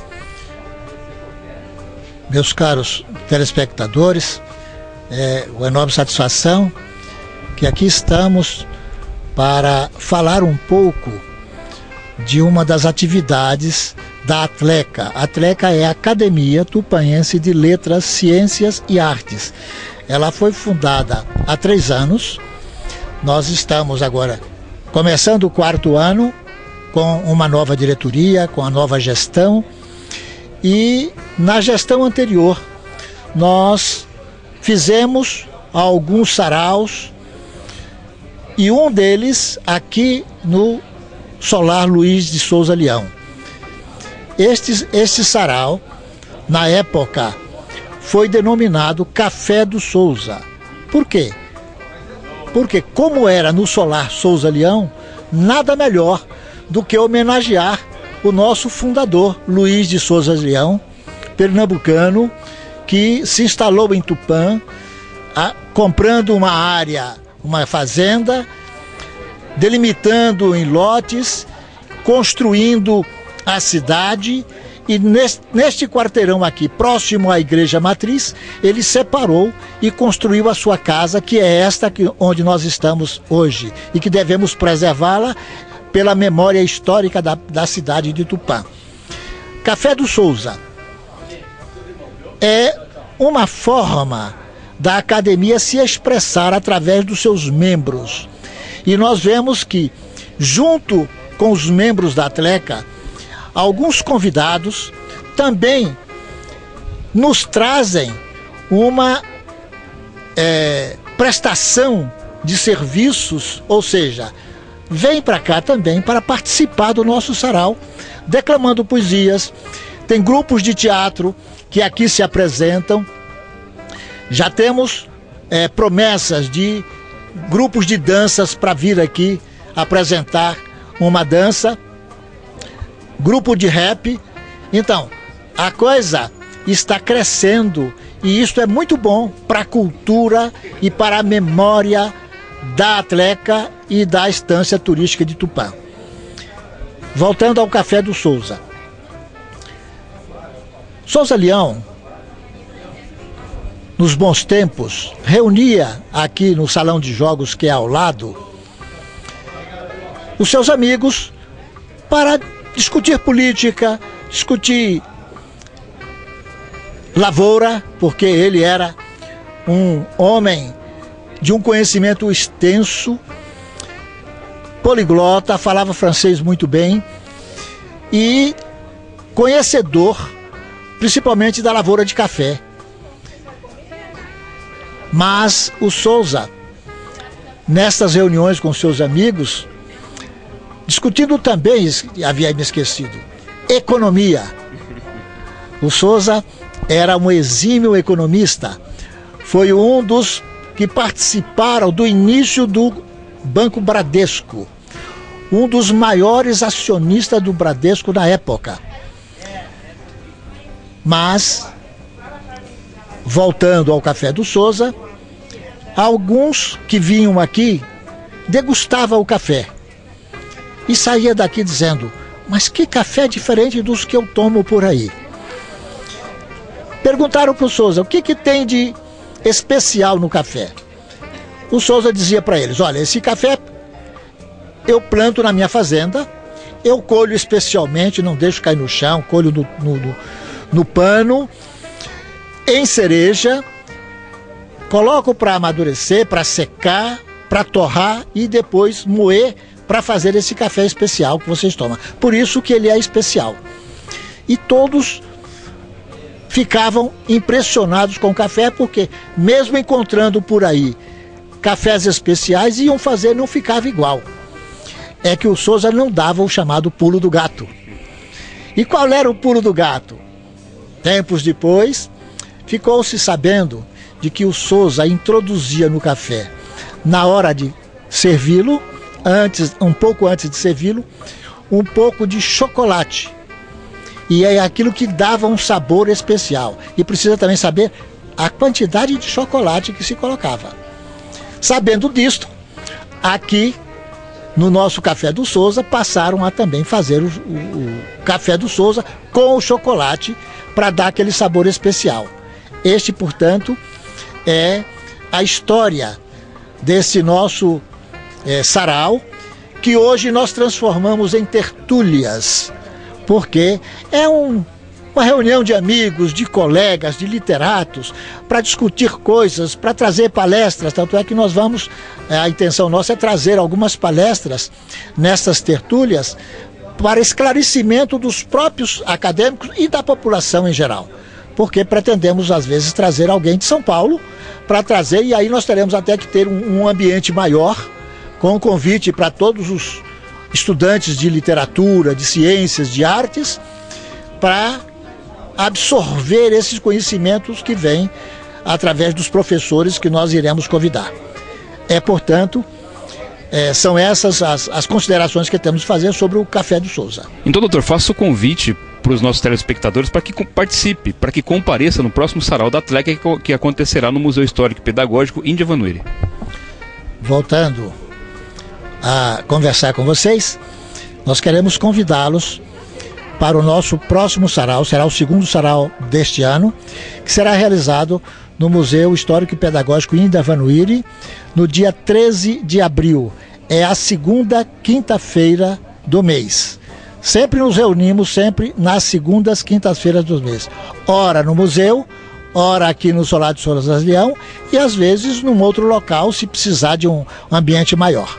[SPEAKER 2] Meus caros telespectadores, é uma enorme satisfação que aqui estamos para falar um pouco de uma das atividades da Atleca. A Atleca é a Academia Tupanense de Letras, Ciências e Artes. Ela foi fundada há três anos. Nós estamos agora começando o quarto ano com uma nova diretoria, com a nova gestão. E na gestão anterior nós fizemos alguns saraus e um deles aqui no Solar Luiz de Souza Leão. Este, este sarau, na época, foi denominado Café do Souza. Por quê? Porque como era no Solar Souza Leão, nada melhor do que homenagear o nosso fundador, Luiz de Souza Leão, pernambucano, que se instalou em Tupã, a, comprando uma área, uma fazenda, delimitando em lotes, construindo a cidade, e neste, neste quarteirão aqui, próximo à Igreja Matriz, ele separou e construiu a sua casa, que é esta que, onde nós estamos hoje, e que devemos preservá-la pela memória histórica da, da cidade de Tupã. Café do Souza é uma forma da academia se expressar através dos seus membros. E nós vemos que, junto com os membros da Atleca, alguns convidados também nos trazem uma é, prestação de serviços, ou seja, vem para cá também para participar do nosso sarau, declamando poesias. Tem grupos de teatro que aqui se apresentam. Já temos é, promessas de grupos de danças para vir aqui apresentar uma dança. Grupo de rap. Então, a coisa está crescendo e isso é muito bom para a cultura e para a memória da Atleca e da Estância Turística de Tupã. Voltando ao Café do Souza. Souza Leão, nos bons tempos, reunia aqui no salão de jogos que é ao lado os seus amigos para discutir política, discutir lavoura, porque ele era um homem de um conhecimento extenso, poliglota, falava francês muito bem e conhecedor principalmente da lavoura de café. Mas o Souza, nestas reuniões com seus amigos, discutindo também, havia me esquecido, economia. O Souza era um exímio economista, foi um dos que participaram do início do Banco Bradesco, um dos maiores acionistas do Bradesco na época. Mas, voltando ao Café do Souza, alguns que vinham aqui degustavam o café e saía daqui dizendo: mas que café diferente dos que eu tomo por aí. Perguntaram para o Souza o que, que tem de especial no café. O Souza dizia para eles: olha, esse café eu planto na minha fazenda, eu colho especialmente, não deixo cair no chão, colho no, no, no, no pano, em cereja, coloco para amadurecer, para secar, para torrar e depois moer para fazer esse café especial que vocês tomam. Por isso que ele é especial. E todos ficavam impressionados com o café, porque mesmo encontrando por aí cafés especiais, iam fazer, não ficava igual. É que o Souza não dava o chamado pulo do gato. E qual era o pulo do gato? Tempos depois, ficou-se sabendo de que o Souza introduzia no café, na hora de servi-lo, antes, um pouco antes de servi-lo, um pouco de chocolate. E é aquilo que dava um sabor especial. E precisa também saber a quantidade de chocolate que se colocava. Sabendo disto, aqui no nosso Café do Souza passaram a também fazer o, o, o Café do Souza com o chocolate para dar aquele sabor especial. Este, portanto, é a história desse nosso é, sarau, que hoje nós transformamos em tertúlias, porque é um, uma reunião de amigos, de colegas, de literatos, para discutir coisas, para trazer palestras. Tanto é que nós vamos, a intenção nossa é trazer algumas palestras nessas tertúlias para esclarecimento dos próprios acadêmicos e da população em geral. Porque pretendemos, às vezes, trazer alguém de São Paulo para trazer, e aí nós teremos até que ter um, um ambiente maior, com convite para todos os estudantes de literatura, de ciências, de artes, para absorver esses conhecimentos que vêm através dos professores que nós iremos convidar. É, portanto, é, são essas as, as considerações que temos de fazer sobre o Café do Souza.
[SPEAKER 1] Então, doutor, faça o convite para os nossos telespectadores para que participe, para que compareça no próximo Sarau da Atleca que, que acontecerá no Museu Histórico e Pedagógico Índia Vanuiri.
[SPEAKER 2] Voltando a conversar com vocês, nós queremos convidá-los para o nosso próximo sarau, será o segundo sarau deste ano, que será realizado no Museu Histórico e Pedagógico Índia Vanuiri, no dia treze de abril. É a segunda quinta-feira do mês. Sempre nos reunimos, sempre nas segundas quintas-feiras do mês. Ora no museu, ora aqui no Solar de Souza Leão e às vezes num outro local, se precisar de um ambiente maior.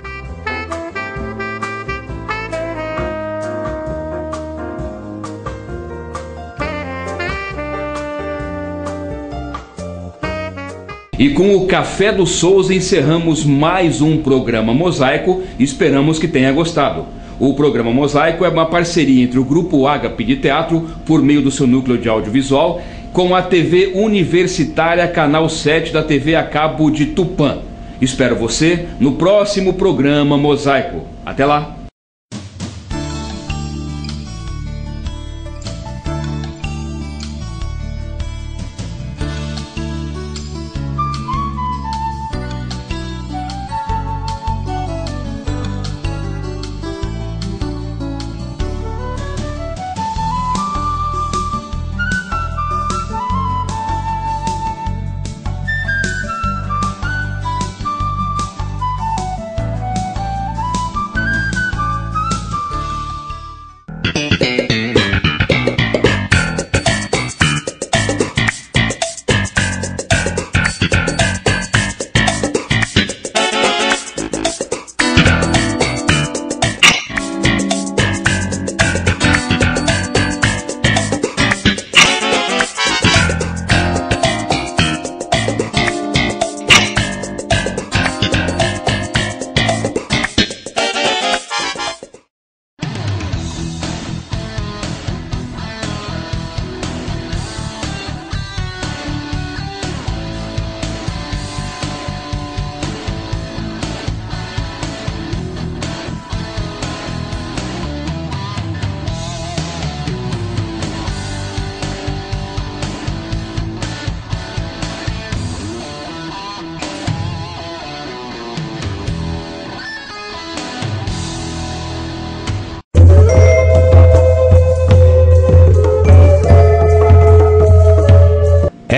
[SPEAKER 1] E com o Café do Souza encerramos mais um programa Mosaico. Esperamos que tenha gostado. O programa Mosaico é uma parceria entre o Grupo Ágape de Teatro, por meio do seu núcleo de audiovisual, com a T V Universitária Canal sete da T V a cabo de Tupã. Espero você no próximo programa Mosaico. Até lá!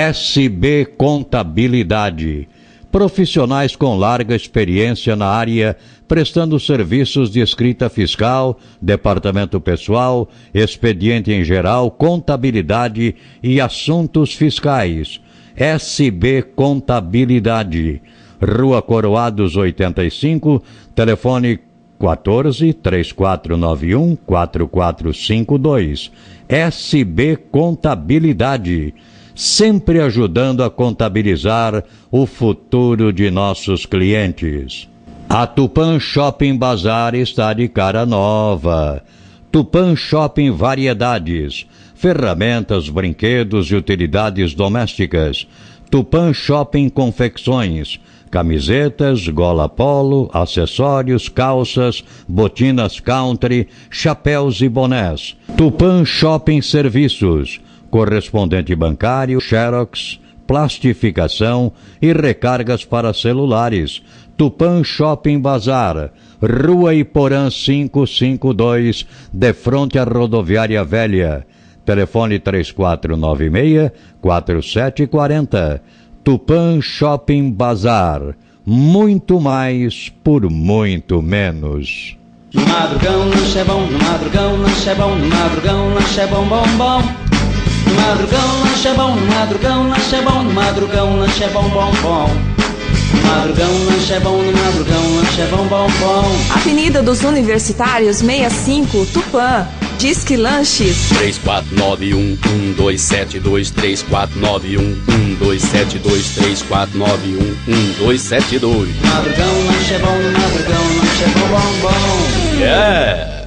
[SPEAKER 7] S B Contabilidade. Profissionais com larga experiência na área, prestando serviços de escrita fiscal, departamento pessoal, expediente em geral, contabilidade e assuntos fiscais. S B Contabilidade. Rua Coroados oitenta e cinco, telefone quatorze, três quatro nove um, quatro quatro cinco dois. S B Contabilidade, sempre ajudando a contabilizar o futuro de nossos clientes. A Tupã Shopping Bazar está de cara nova. Tupã Shopping Variedades, ferramentas, brinquedos e utilidades domésticas. Tupã Shopping Confecções, camisetas, gola polo, acessórios, calças, botinas country, chapéus e bonés. Tupã Shopping Serviços, correspondente bancário, xerox, plastificação e recargas para celulares. Tupã Shopping Bazar, Rua Iporã quinhentos e cinquenta e dois, de frente à Rodoviária Velha. Telefone três quatro nove seis, quatro sete quatro zero. Tupã Shopping Bazar, muito mais por muito menos.
[SPEAKER 8] No madrugão lanche é bom, no madrugão lanche é bom, no madrugão lanche é bom, bom, bom. No madrugão lanche é bom, no madrugão lanche é bom, no madrugão lanche é bom, bom, bom. No madrugão lanche é bom, no madrugão lanche é bom, bom, bom.
[SPEAKER 9] Avenida dos Universitários sessenta e cinco, Tupã. Disque Lanches
[SPEAKER 10] três quatro nove um, um dois sete dois, três quatro nove um, um dois sete dois, três quatro nove um, um dois sete dois.
[SPEAKER 8] Madrugão lanche é bom, no madrugão lanche é bom, bom, bom.
[SPEAKER 10] Yeah!